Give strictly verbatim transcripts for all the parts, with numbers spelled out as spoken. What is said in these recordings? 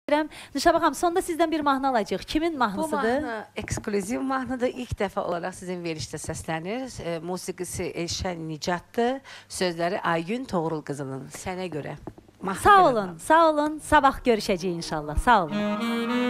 Nüşabə xanım, sonda sizdən bir mahnı alacaq. Kimin mahnısıdır? Bu mahnı ekskluziv mahnıdır. İlk dəfə olaraq sizin verişdə səslənir. E, musiqisi Elşən Nicatdır. Sözləri Aygün Toğrul qızının. Sənə görə. Mahnı Sağ olun, sağ olun. Sabah görüşəcəyik inşallah. Sağ olun.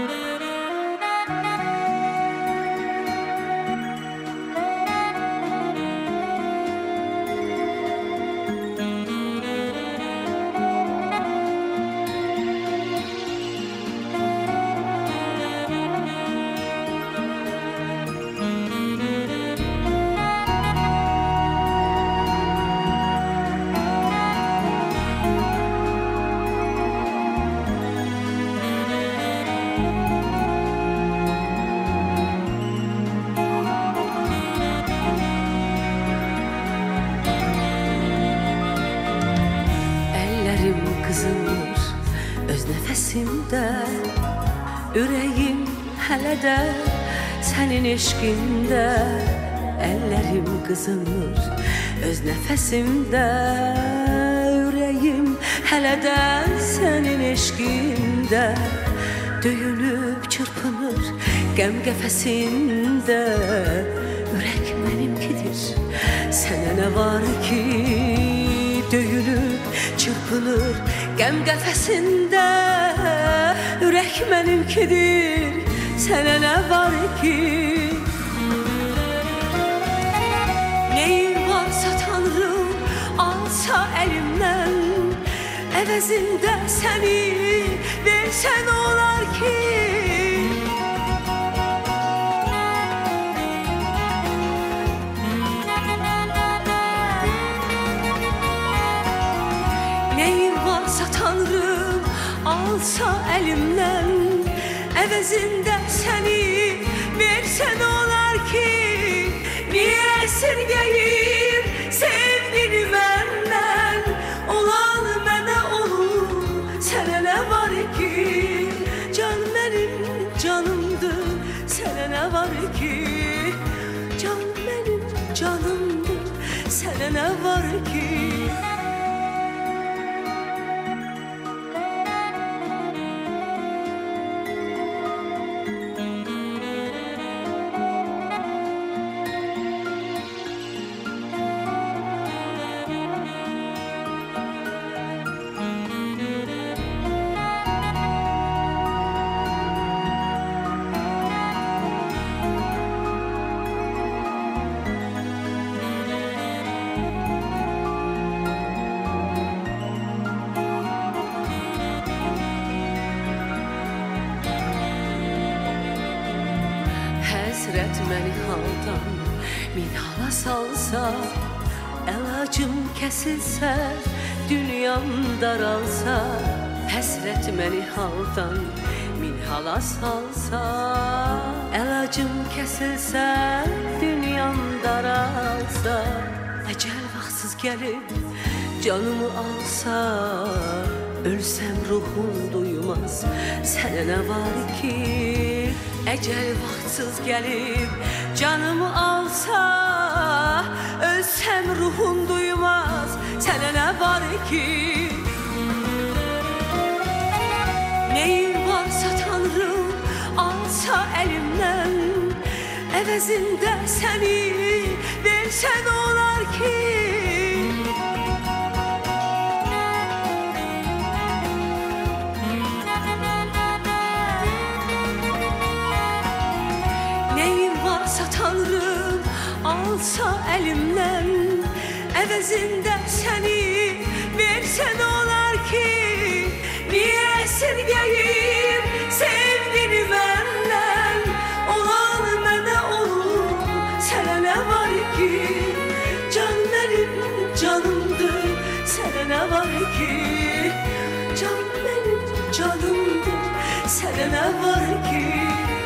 Qızınır öz nəfəsimdə, ürəyim hələ də sənin eşqində. Əllərim qızınır öz nəfəsimdə, ürəyim hələ də sənin eşqində. Döyünüb çırpınır qəm qəfəsində, ürək mənimkidir, sənə nə var ki? Döyünüb çırpınır qəm qəfəsində, ürək mənimkidir, sənə nə var ki? Neyim varsa Tanrım alsa əlimdən, əvəzində səni versən olar ki? Tanrım alsa əlimdən, əvəzində səni versən olar ki? Niyə əsirgəyir sevgini məndən, olan mənə olur, sənə nə var ki? Can mənim canımdır, sənə nə var ki? Can mənim canımdır, sənə nə var ki? Həsrət məni haldan min hala salsa, əlacım kəsilsə, dünyam daralsa. Həsrət məni haldan min hala salsa, əlacım kəsilsə, dünyam daralsa. Əcəl vaxtsız gəlib canımı alsa, ölsəm ruhum duymaz, sənə nə var ki? Əcəl vaxtsız gəlib canımı alsa, ölsəm ruhum duymaz, sənə nə var ki? Neyim varsa Tanrım alsa əlimdən, əvəzində səni versən olar ki? Tanrım alsa əlimdən, əvəzində səni versən olar ki? Niyə əsirgəyir sevgini məndən, olan mənə olur, sənə nə var ki? Can mənim canımdır, sənə nə var ki? Can mənim canımdır, sənə nə var ki?